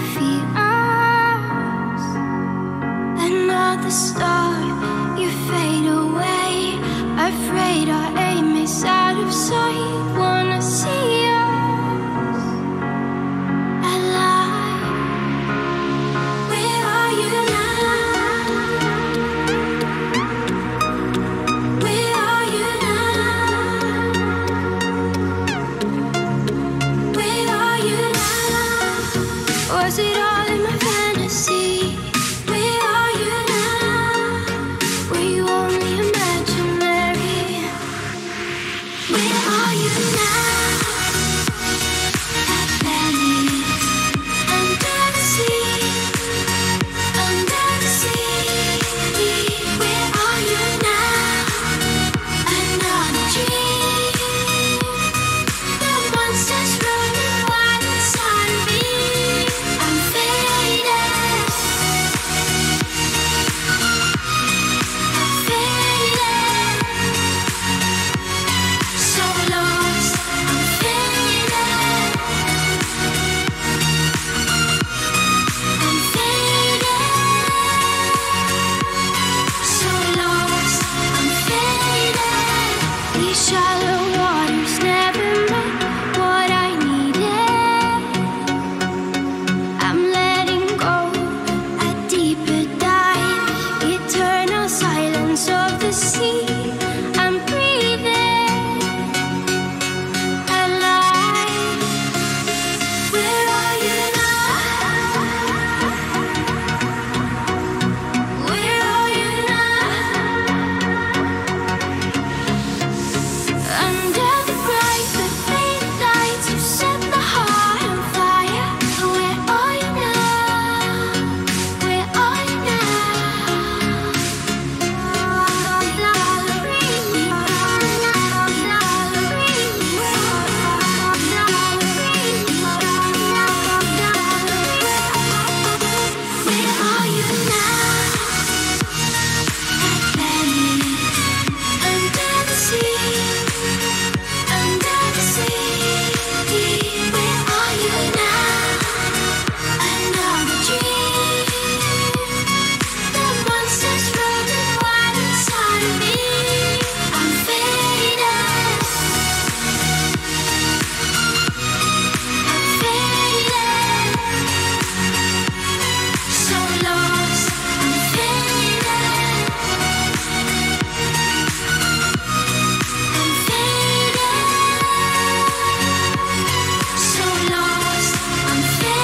fears. Another star, you fade away. Afraid our aim is out of sight. Wanna see us alive. Where are you now? Where are you now? Where are you now? Was it all in my fantasy? Where are you now? Were you only imaginary? Where are you now? At Venice, under the sea, under the sea. Where are you now? Another dream. The monsters running wild inside of me. I'm faded. I'm faded. So lost. I'm faded. I'm faded. So lost. I'm faded. These shallow waters never met what I needed. I'm letting go a deeper dive. Eternal silence of the sea. I'm breathing alive. Where are you now? Where are you now? Under the bright but faint lights, you set the heart on fire. Where are you now? Where are you Where are you now? At Venice, under the sea, under the sea. Where are you now? Another dream. The monsters running wild inside of me. I'm faded. I'm faded. So lost. I'm faded. I'm faded. So lost. I'm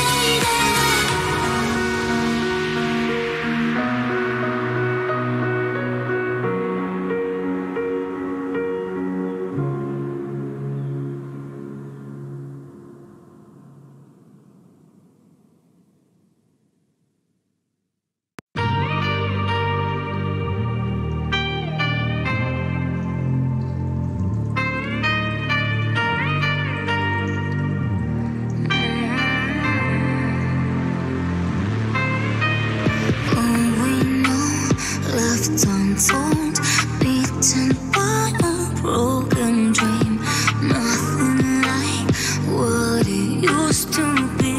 All we know, left untold, beaten by a broken dream. Nothing like what it used to be.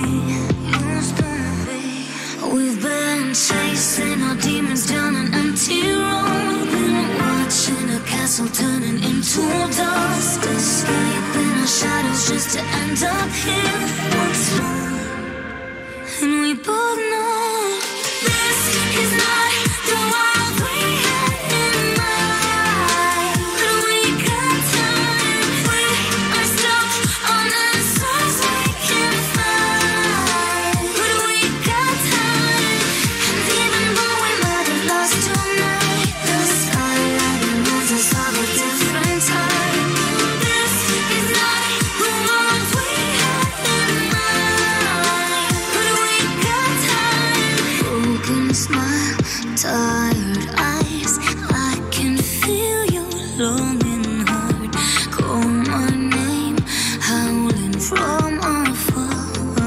We've been chasing our demons down an empty road. Been watching a castle turning into dust. Escaping our shadows just to end up here once more. And we both know this is not the world we had in mind. But we got time, we are stuck on answers we can't find. But we got time, and even though we might have lost tonight, the skyline reminds us of a different time. This is not the world we had in mind. But we got time. Broken smile, tired eyes. I can feel your longing heart. Call my name, howling from afar.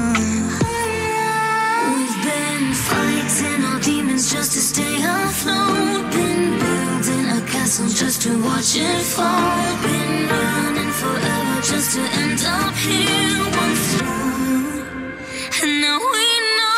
We've been fighting our demons just to stay afloat. Been building a castle just to watch it fall. Been running forever just to end up here once more. And now we know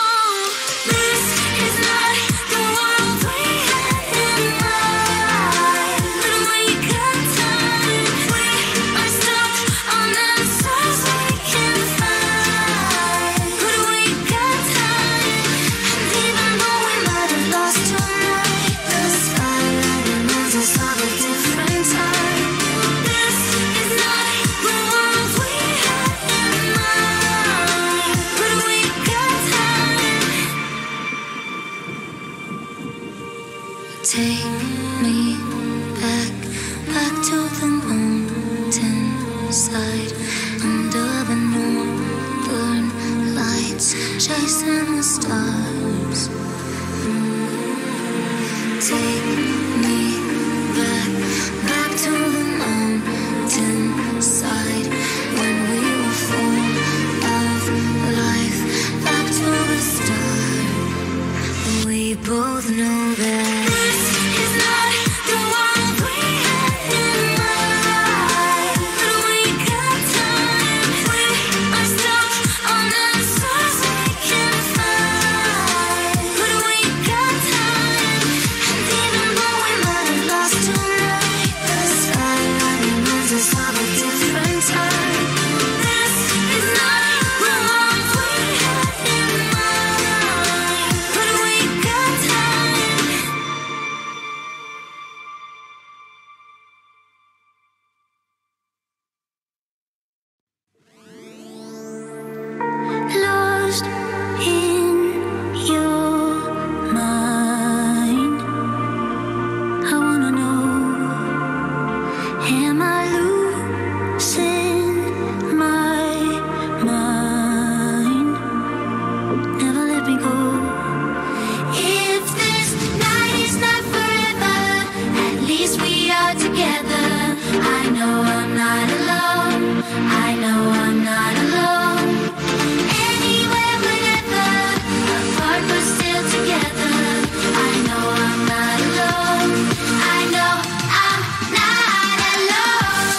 Take me back, back to the mountain side, under the northern lights, chasing the stars. Take me back, back to the mountain side, when we were full of life, back to the start. We both know that this is not the one we had in mind, but we got time. We are stuck on answers we can't find, but we got time. And even though we might have lost tonight, the skyline reminds us of a different time. This is not the one we had in mind, but we got time. Lost in your mind, I wanna know, am I losing my mind? Never let me go. If this night is not forever, at least we are together. I know I'm not alone. I know I'm not alone. Anywhere, whenever, apart but still together. I know I'm not alone. I know I'm not alone.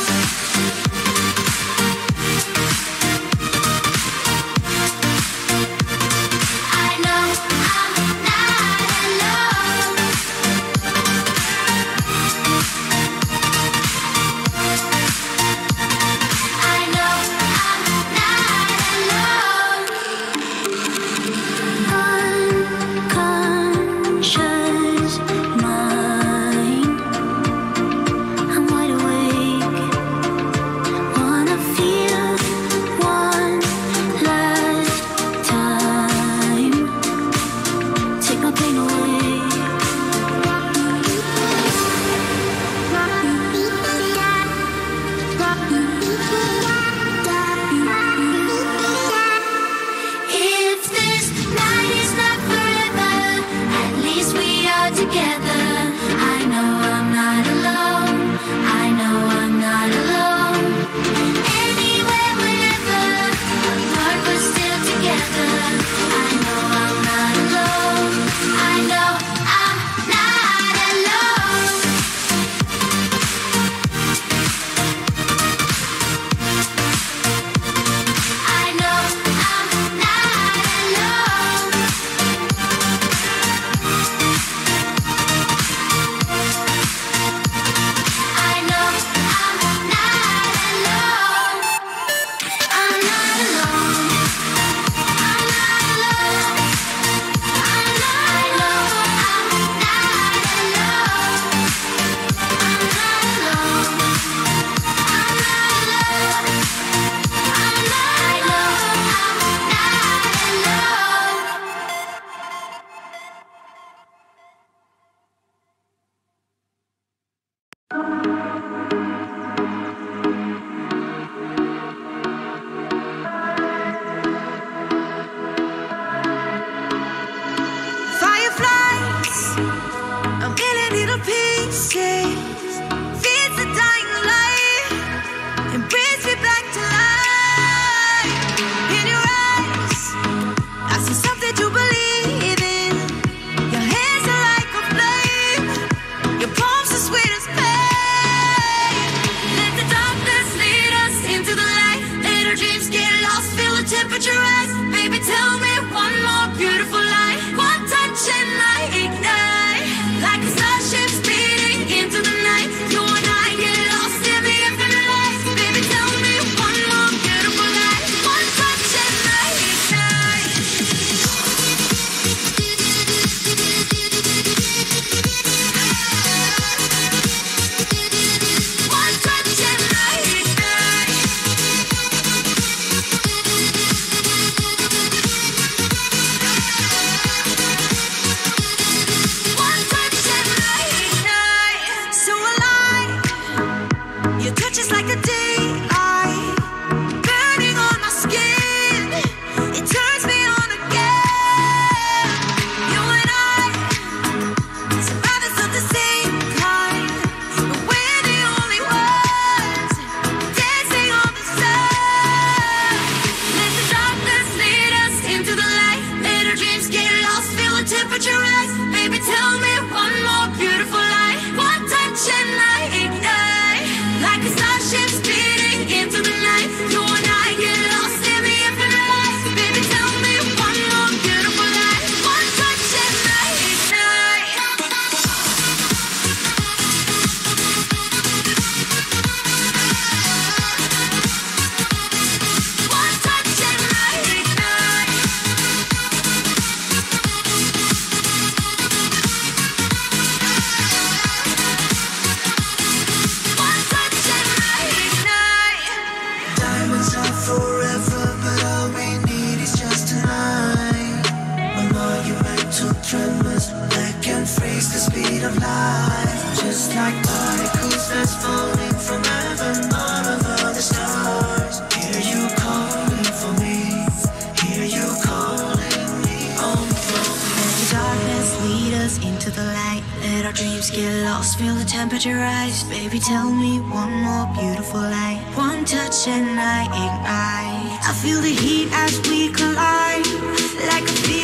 our dreams get lost, feel the temperature rise. Baby, tell me one more beautiful lie. One touch and I ignite, like a starship speeding into the night. You and I get lost in the infinite light. Baby, tell me one more beautiful lie. One touch and I ignite. One touch and I ignite. One touch and I ignite. Diamonds are forever, but all we need is just tonight. A monumental tremors that can freeze the speed of light. Just like particles that's falling from heaven, all over the stars. Hear you calling for me, hear you calling me home from me. Let the darkness lead us into the light. Let our dreams get lost, feel the temperature rise. Baby, tell me one more beautiful light. One touch and I ignite. I feel the heat as we collide, like a